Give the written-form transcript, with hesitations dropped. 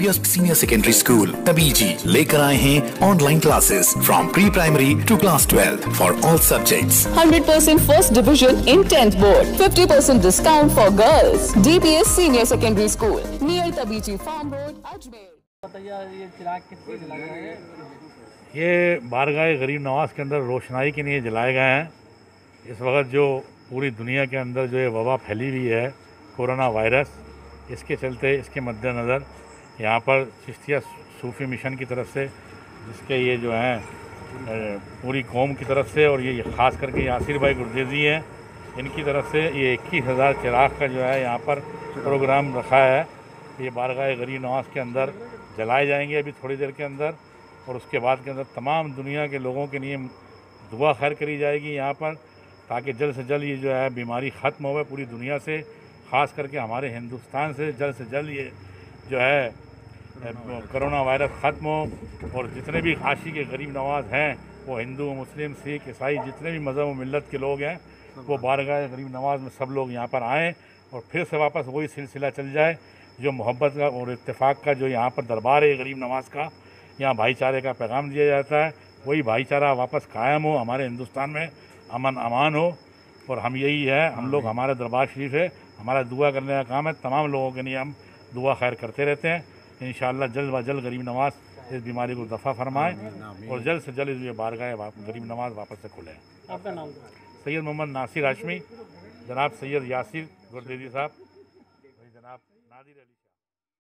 happiest senior secondary school, Tabiji लेकर आए हैं online classes from pre-primary to class 12 for all subjects. 100% first division in 10th board. 50% discount for girls. DPS Senior Secondary School near Tabiji Farm Road, Ajmer. ये चिराग किसके जलाए गए हैं? ये बारगाह गरीब नवाज के अंदर रोशनाई के लिए जलाए गए हैं। इस वक्त जो पूरी दुनिया के अंदर जो ये वबा फैली हुई है कोरोना वायरस, इसके चलते इसके मद्देनज़र यहाँ पर चिश्तिया सूफ़ी मिशन की तरफ से, जिसके ये जो हैं पूरी कौम की तरफ से, और ये ख़ास करके यासिर भाई गुरदेजी हैं, इनकी तरफ से ये 21,000 चिराग का जो है यहाँ पर प्रोग्राम रखा है। ये बारगाह गरीब नवाज के अंदर जलाए जाएंगे अभी थोड़ी देर के अंदर, और उसके बाद के अंदर तमाम दुनिया के लोगों के लिए दुआ खैर करी जाएगी यहाँ पर, ताकि जल्द से जल्द ये जो है बीमारी ख़त्म हो पूरी दुनिया से, ख़ास करके हमारे हिंदुस्तान से जल्द ये जो है कोरोना वायरस ख़त्म हो। और जितने भी काशी के गरीब नवाज हैं, वो हिंदू, मुस्लिम, सिख, ईसाई, जितने भी मज़हब व मिल्लत के लोग हैं, वो बारगाह गरीब नवाज में सब लोग यहाँ पर आएँ और फिर से वापस वही सिलसिला चल जाए जो मोहब्बत का और इत्तेफाक का जो यहाँ पर दरबार है गरीब नवाज का, यहाँ भाईचारे का पैगाम दिया जाता है। वही भाईचारा वापस कायम हो, हमारे हिंदुस्तान में अमन अमान हो। और हम यही है, हम लोग, हमारा दरबार शरीफ है, हमारा दुआ करने का काम है। तमाम लोगों के लिए हम दुआ खैर करते रहते हैं। इंशाअल्लाह जल्द व जल्द गरीब नवाज इस बीमारी को दफ़ा फरमाए और जल्द से जल्द ये बारगाह गरीब नवाज वापस से खुले। आपका नाम? सैयद मोहम्मद नासिर हाशमी, जनाब सैयद यासिर गुरदेजी साहब, जनाब नादिर अली।